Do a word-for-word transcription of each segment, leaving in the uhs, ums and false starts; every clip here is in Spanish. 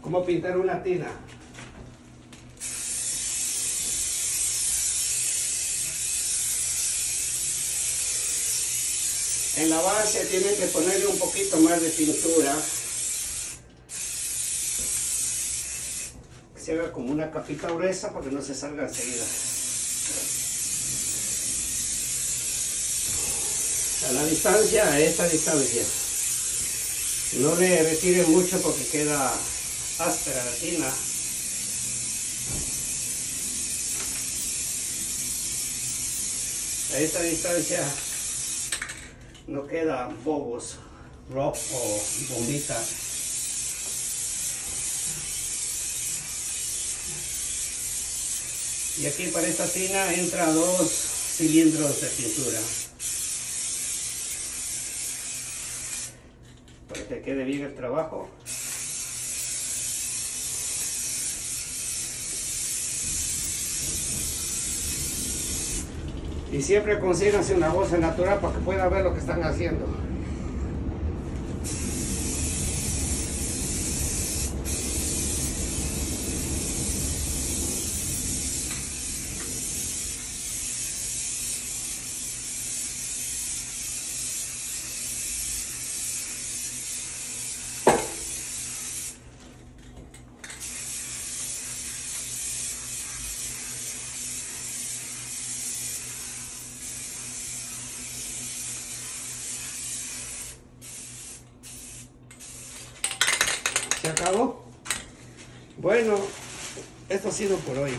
cómo pintar una tina. En la base tienen que ponerle un poquito más de pintura. Que se haga como una capita gruesa para que no se salga enseguida. A la distancia, a esta distancia. No le retiren mucho porque queda áspera la tina. A esta distancia no quedan bobos, rock o bombita. Y aquí para esta tina entra dos cilindros de pintura. Para que quede bien el trabajo. Y siempre consíganse una bolsa natural para que puedan ver lo que están haciendo. ¿Se acabó? Bueno, esto ha sido por hoy.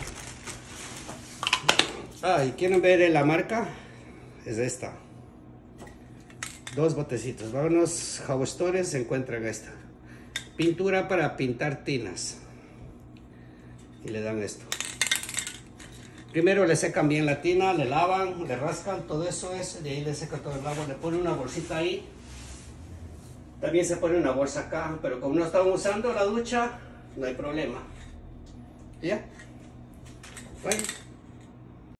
Ah, y quieren ver la marca, es esta. Dos botecitos. Vámonos, Hobby Stores, se encuentran esta. Pintura para pintar tinas. Y le dan esto. Primero le secan bien la tina, le lavan, le rascan todo eso, eso, de ahí le secan todo el agua, le ponen una bolsita ahí. También se pone una bolsa acá, pero como no estamos usando la ducha, no hay problema. ¿Ya? Bueno.